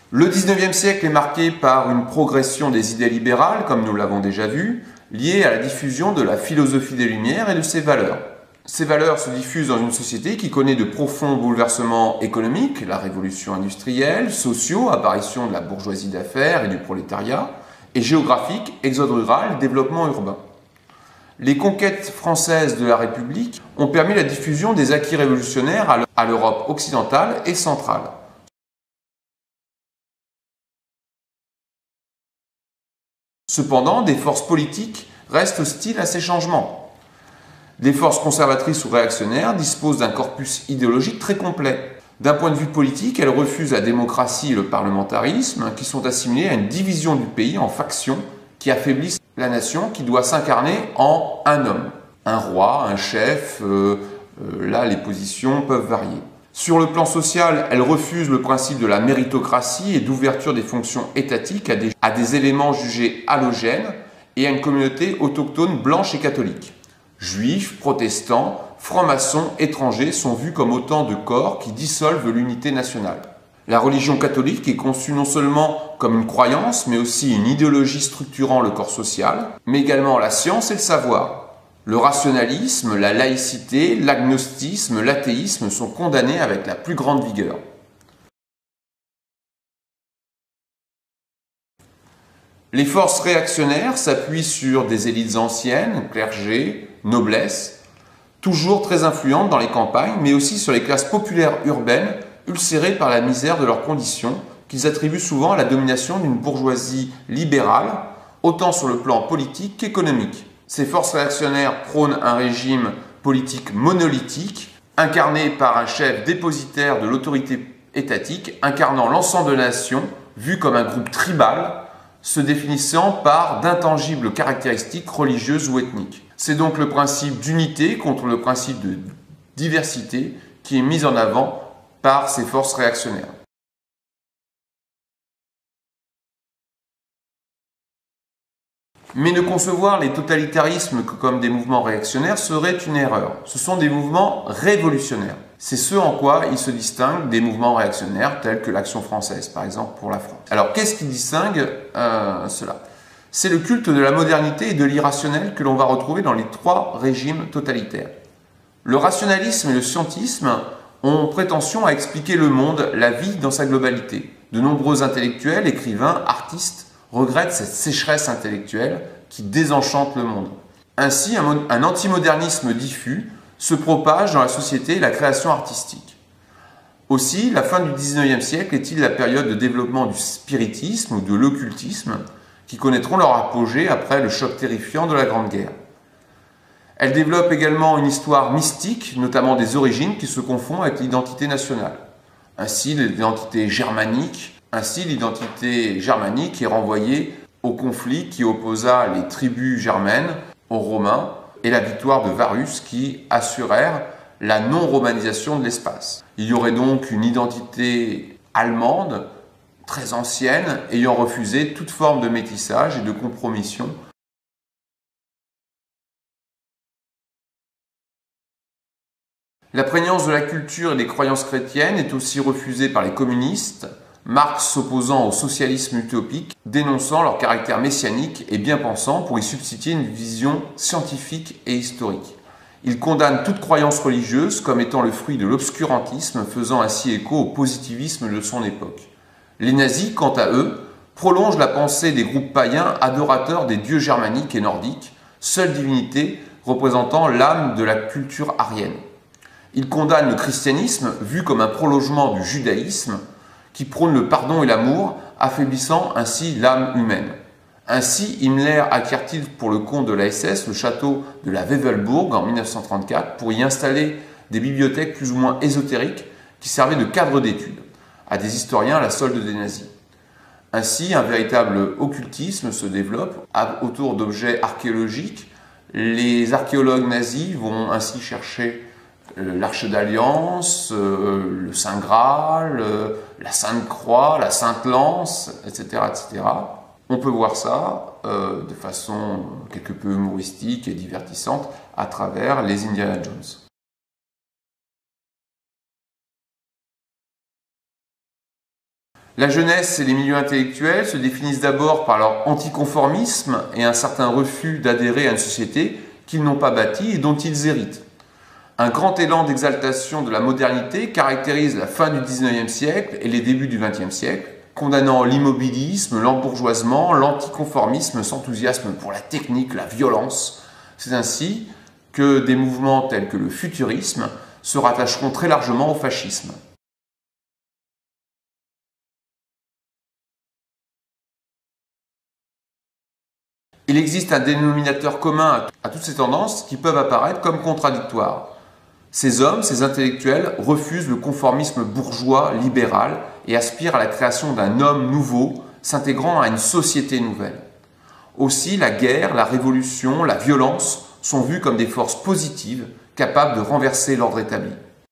Le XIXe siècle est marqué par une progression des idées libérales, comme nous l'avons déjà vu, liée à la diffusion de la philosophie des Lumières et de ses valeurs. Ces valeurs se diffusent dans une société qui connaît de profonds bouleversements économiques, la révolution industrielle, sociaux, apparition de la bourgeoisie d'affaires et du prolétariat, et géographiques, exode rural, développement urbain. Les conquêtes françaises de la République ont permis la diffusion des acquis révolutionnaires à l'Europe occidentale et centrale. Cependant, des forces politiques restent hostiles à ces changements. Les forces conservatrices ou réactionnaires disposent d'un corpus idéologique très complet. D'un point de vue politique, elles refusent la démocratie et le parlementarisme, qui sont assimilés à une division du pays en factions qui affaiblissent la nation, qui doit s'incarner en un homme. Un roi, un chef, là les positions peuvent varier. Sur le plan social, elles refusent le principe de la méritocratie et d'ouverture des fonctions étatiques à des éléments jugés halogènes et à une communauté autochtone blanche et catholique. Juifs, protestants, francs-maçons, étrangers sont vus comme autant de corps qui dissolvent l'unité nationale. La religion catholique est conçue non seulement comme une croyance, mais aussi une idéologie structurant le corps social, mais également la science et le savoir. Le rationalisme, la laïcité, l'agnostisme, l'athéisme sont condamnés avec la plus grande vigueur. Les forces réactionnaires s'appuient sur des élites anciennes, clergé, noblesse, toujours très influentes dans les campagnes, mais aussi sur les classes populaires urbaines, ulcérées par la misère de leurs conditions, qu'ils attribuent souvent à la domination d'une bourgeoisie libérale, autant sur le plan politique qu'économique. Ces forces réactionnaires prônent un régime politique monolithique, incarné par un chef dépositaire de l'autorité étatique, incarnant l'ensemble de la nation, vu comme un groupe tribal, se définissant par d'intangibles caractéristiques religieuses ou ethniques. C'est donc le principe d'unité contre le principe de diversité qui est mis en avant par ces forces réactionnaires. Mais ne concevoir les totalitarismes comme des mouvements réactionnaires serait une erreur. Ce sont des mouvements révolutionnaires. C'est ce en quoi ils se distinguent des mouvements réactionnaires tels que l'Action française, par exemple, pour la France. Alors, qu'est-ce qui distingue cela? C'est le culte de la modernité et de l'irrationnel que l'on va retrouver dans les trois régimes totalitaires. Le rationalisme et le scientisme ont prétention à expliquer le monde, la vie dans sa globalité. De nombreux intellectuels, écrivains, artistes regrettent cette sécheresse intellectuelle qui désenchante le monde. Ainsi, un antimodernisme diffus se propage dans la société et la création artistique. Aussi, la fin du XIXe siècle est-il la période de développement du spiritisme ou de l'occultisme qui connaîtront leur apogée après le choc terrifiant de la Grande Guerre. Elle développe également une histoire mystique, notamment des origines qui se confond avec l'identité nationale. Ainsi, l'identité germanique est renvoyée au conflit qui opposa les tribus germaines aux Romains et la victoire de Varus qui assurèrent la non-romanisation de l'espace. Il y aurait donc une identité allemande très ancienne ayant refusé toute forme de métissage et de compromission. La prégnance de la culture et des croyances chrétiennes est aussi refusée par les communistes, Marx s'opposant au socialisme utopique, dénonçant leur caractère messianique et bien pensant pour y substituer une vision scientifique et historique. Il condamne toute croyance religieuse comme étant le fruit de l'obscurantisme, faisant ainsi écho au positivisme de son époque. Les nazis, quant à eux, prolongent la pensée des groupes païens adorateurs des dieux germaniques et nordiques, seule divinité représentant l'âme de la culture aryenne. Ils condamnent le christianisme, vu comme un prolongement du judaïsme, qui prône le pardon et l'amour, affaiblissant ainsi l'âme humaine. Ainsi, Himmler acquiert-il pour le compte de la SS le château de la Wevelburg en 1934 pour y installer des bibliothèques plus ou moins ésotériques qui servaient de cadre d'études à des historiens à la solde des nazis. Ainsi, un véritable occultisme se développe autour d'objets archéologiques. Les archéologues nazis vont ainsi chercher l'Arche d'Alliance, le Saint Graal, la Sainte Croix, la Sainte Lance, etc., etc. On peut voir ça de façon quelque peu humoristique et divertissante à travers les Indiana Jones. La jeunesse et les milieux intellectuels se définissent d'abord par leur anticonformisme et un certain refus d'adhérer à une société qu'ils n'ont pas bâtie et dont ils héritent. Un grand élan d'exaltation de la modernité caractérise la fin du XIXe siècle et les débuts du XXe siècle, condamnant l'immobilisme, l'embourgeoisement, l'anticonformisme, s'enthousiasme pour la technique, la violence. C'est ainsi que des mouvements tels que le futurisme se rattacheront très largement au fascisme. Il existe un dénominateur commun à toutes ces tendances qui peuvent apparaître comme contradictoires. Ces hommes, ces intellectuels, refusent le conformisme bourgeois, libéral, et aspirent à la création d'un homme nouveau, s'intégrant à une société nouvelle. Aussi, la guerre, la révolution, la violence sont vues comme des forces positives, capables de renverser l'ordre établi.